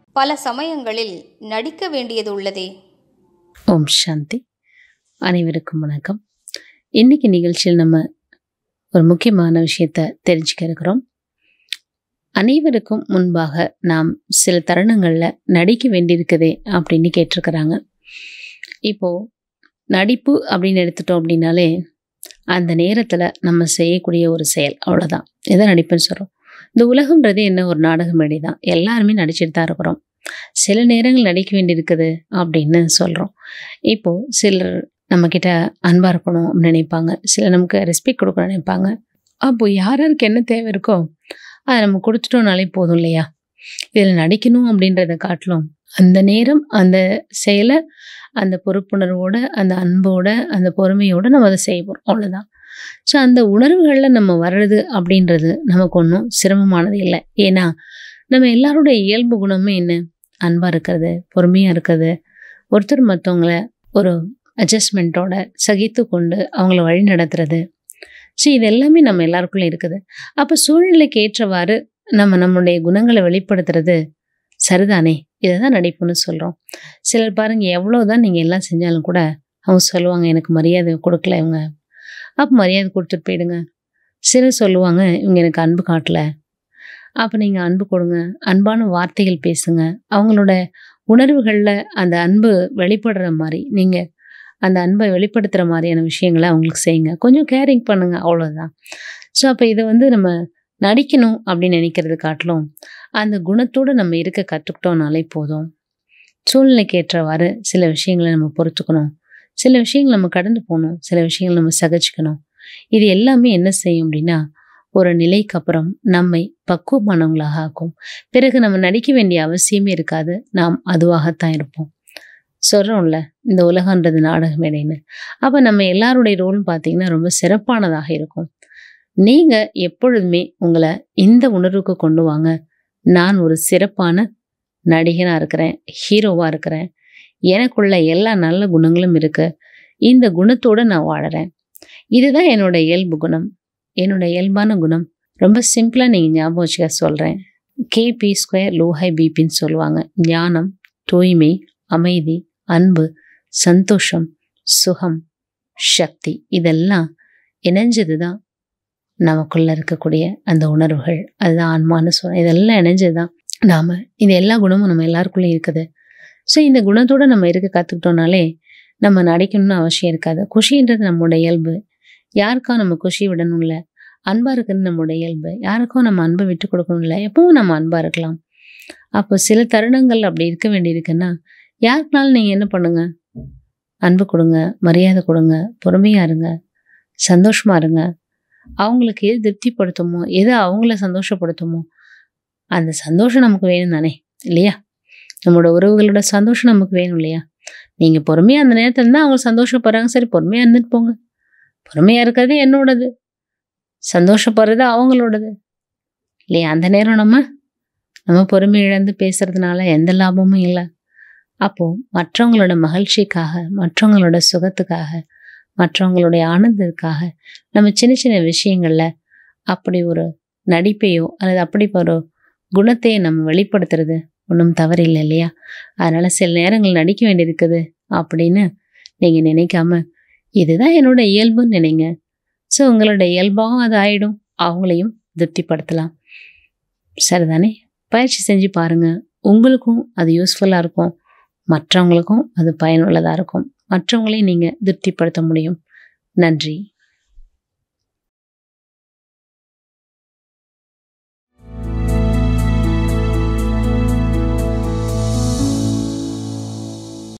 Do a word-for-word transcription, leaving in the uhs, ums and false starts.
பல சமயங்களில் நடிக்க வேண்டியது உள்ளதே. ஓம் சாந்தி. அனைவருக்கும் வணக்கம். இன்னைக்கு நிகழ்ச்சியில் நம்ம ஒரு முக்கியமான விஷயத்தை தெரிஞ்சுக்க இருக்கிறோம். அனைவருக்கும் முன்பாக நாம் சில தருணங்களில் நடிக்க வேண்டியிருக்குதே அப்படின்னு கேட்டிருக்கிறாங்க. இப்போது நடிப்பு அப்படின்னு எடுத்துட்டோம் அப்படின்னாலே அந்த நேரத்தில் நம்ம செய்யக்கூடிய ஒரு செயல், அவ்வளோதான். எதை நடிப்புன்னு சொல்கிறோம். இந்த உலகம்ன்றது என்ன, ஒரு நாடக மேடை தான். எல்லாருமே நடிச்சுட்டு தான் இருக்கிறோம். சில நேரங்கள் நடிக்க வேண்டியிருக்குது அப்படின்னு சொல்கிறோம். இப்போது சிலர் நம்மக்கிட்ட அன்பாக இருக்கணும் அப்படின்னு நினைப்பாங்க, சிலர் நமக்கு ரெஸ்பெக்ட் கொடுக்கணும்னு நினைப்பாங்க. அப்போது யார் யாருக்கு என்ன தேவை இருக்கோ அதை நம்ம கொடுத்துட்டோம்னாலே போதும் இல்லையா? இதில் நடிக்கணும் அப்படின்றத காட்டிலும் அந்த நேரம் அந்த செயலை அந்த பொறுப்புணர்வோட, அந்த அன்போட, அந்த பொறுமையோடு நம்ம அதை செய்வோம், அவ்வளோதான். ஸோ அந்த உணர்வுகளில் நம்ம வர்றது அப்படின்றது நமக்கு ஒன்றும் சிரமமானது இல்லை. ஏன்னா நம்ம எல்லாருடைய இயல்பு குணமே என்ன? அன்பாக இருக்கிறது, பொறுமையாக இருக்கிறது, ஒருத்தர் மற்றவங்கள ஒரு அட்ஜஸ்ட்மெண்ட்டோட சகித்து கொண்டு அவங்கள வழி நடத்துறது. ஸோ இது எல்லாமே நம்ம எல்லாருக்குள்ளே இருக்குது. அப்போ சூழ்நிலைக்கு ஏற்றவாறு நம்ம நம்மளுடைய குணங்களை வெளிப்படுத்துறது சரிதானே? இதை தான் நடிப்புன்னு சொல்கிறோம். சிலர் பாருங்கள், எவ்வளோ தான் நீங்கள் எல்லாம் செஞ்சாலும் கூட அவங்க சொல்லுவாங்க, எனக்கு மரியாதை கொடுக்கல இவங்க. அப்போ மரியாதை கொடுத்துட்டு போயிடுங்க. சிலர் சொல்லுவாங்க, இவங்க எனக்கு அன்பு காட்டலை. அப்போ நீங்கள் அன்பு கொடுங்க, அன்பான வார்த்தைகள் பேசுங்க. அவங்களோட உணர்வுகளில் அந்த அன்பு வெளிப்படுற மாதிரி நீங்கள் அந்த அன்பை வெளிப்படுத்துகிற மாதிரியான விஷயங்களை அவங்களுக்கு செய்யுங்க. கொஞ்சம் கேரிங் பண்ணுங்கள், அவ்வளோதான். ஸோ அப்போ இதை வந்து நம்ம நடிக்கணும் அப்படின்னு நினைக்கிறது காட்டிலும் அந்த குணத்தோடு நம்ம இருக்க கற்றுக்கிட்டோம்னாலே போதும். சூழ்நிலைக்கு ஏற்றவாறு சில விஷயங்களை நம்ம பொறுத்துக்கணும், சில விஷயங்கள் நம்ம கடந்து போகணும், சில விஷயங்கள் நம்ம சகிச்சுக்கணும். இது எல்லாமே என்ன செய்யும் அப்படின்னா ஒரு நிலைக்கு அப்புறம் நம்மை பக்குவமானவங்களாக ஆக்கும். பிறகு நம்ம நடிக்க வேண்டிய அவசியமே இருக்காது, நாம் அதுவாகத்தான் இருப்போம். சொல்கிறோம்ல, இந்த உலகன்றது நாடக மேடைன்னு. அப்போ நம்ம எல்லாருடைய ரோலும் பார்த்தீங்கன்னா ரொம்ப சிறப்பானதாக இருக்கும். நீங்கள் எப்பொழுதுமே உங்களை இந்த உணர்வுக்கு கொண்டு வாங்க, நான் ஒரு சிறப்பான நடிகனாக இருக்கிறேன், ஹீரோவாக இருக்கிறேன், எனக்குள்ள எல்லா நல்ல குணங்களும் இருக்கு, இந்த குணத்தோடு நான் வாழறேன். இதுதான் என்னோட இயல்பு குணம், என்னோட இயல்பான குணம். ரொம்ப சிம்பிளாக நீங்கள் ஞாபகம் வச்சுக்க சொல்கிறேன். கேபி ஸ்கொயர் லோஹை பிபின்னு சொல்லுவாங்க. ஞானம், தூய்மை, அமைதி, அன்பு, சந்தோஷம், சுகம், சக்தி, இதெல்லாம் இணைஞ்சது தான் நமக்குள்ளே இருக்கக்கூடிய அந்த உணர்வுகள். அதுதான் ஆன்மான்னு சொல்கிறேன். இதெல்லாம் இணைஞ்சது தான் நாம். இது எல்லா குணமும் நம்ம எல்லாருக்குள்ளேயும் இருக்குது. ஸோ இந்த குணத்தோடு நம்ம இருக்க கற்றுக்கிட்டோம்னாலே நம்ம நடிக்கணும்னு அவசியம் இருக்காது. குஷின்றது நம்மளோட இயல்பு. யாருக்கும் நம்ம குஷி விடணும் இல்லை. அன்பாக இருக்கிறது நம்மளோட இயல்பு. யாருக்கும் நம்ம அன்பை விட்டு கொடுக்கணும் இல்லை. எப்பவும் நம்ம அன்பாக இருக்கலாம். அப்போ சில தருணங்கள் அப்படி இருக்க வேண்டியிருக்குன்னா யாருக்குனாலும் நீங்கள் என்ன பண்ணுங்க, அன்பு கொடுங்க, மரியாதை கொடுங்க, பொறுமையாக இருங்க, சந்தோஷமாக இருங்க. அவங்களுக்கு எது திருப்திப்படுத்துமோ, எது அவங்கள சந்தோஷப்படுத்துமோ அந்த சந்தோஷம் நமக்கு வேணும் தானே, இல்லையா? நம்மளோட உறவுகளோட சந்தோஷம் நமக்கு வேணும் இல்லையா? நீங்கள் பொறுமையாக அந்த நேரத்தில் இருந்தால் அவங்க சந்தோஷப்படுறாங்க, சரி பொறுமையாக இருந்துட்டு போங்க. பொறுமையாக இருக்கிறது என்னோடது, சந்தோஷப்படுறது அவங்களோடது இல்லையா? அந்த நேரம் நம்ம நம்ம பொறுமை இழந்து பேசுறதுனால எந்த லாபமும் இல்லை. அப்போது மற்றவங்களோட மகிழ்ச்சிக்காக, மற்றவங்களோட சுகத்துக்காக, மற்றவங்களுடைய ஆனந்தத்துக்காக நம்ம சின்ன சின்ன விஷயங்களில் அப்படி ஒரு நடிப்பையோ அல்லது அப்படி ஒரு குணத்தையோ நம்ம வெளிப்படுத்துறது ஒன்றும் தவறில்லை இல்லையா? அதனால் சில நேரங்கள் நடிக்க வேண்டியிருக்குது அப்படின்னு நீங்கள் நினைக்காம இதுதான் என்னோட இயல்புன்னு நினைங்க. ஸோ உங்களோட இயல்பாகவும் அது ஆகிடும், அவங்களையும் திருப்திப்படுத்தலாம். சரிதானே? பயிற்சி செஞ்சு பாருங்கள். உங்களுக்கும் அது யூஸ்ஃபுல்லாக இருக்கும், மற்றவங்களுக்கும் அது பயனுள்ளதாக இருக்கும். மற்றவங்களையும் நீங்கள் திருப்திப்படுத்த முடியும். நன்றி.